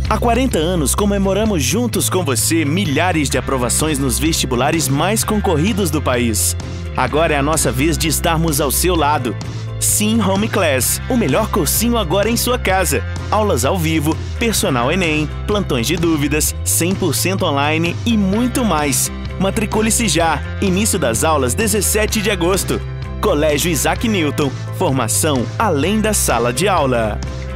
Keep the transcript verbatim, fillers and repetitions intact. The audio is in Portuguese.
Há quarenta anos comemoramos juntos com você milhares de aprovações nos vestibulares mais concorridos do país. Agora é a nossa vez de estarmos ao seu lado. Sim Home Class, o melhor cursinho agora em sua casa. Aulas ao vivo, personal Enem, plantões de dúvidas, cem por cento online e muito mais. Matricule-se já. Início das aulas dezessete de agosto. Colégio Isaac Newton. Formação além da sala de aula.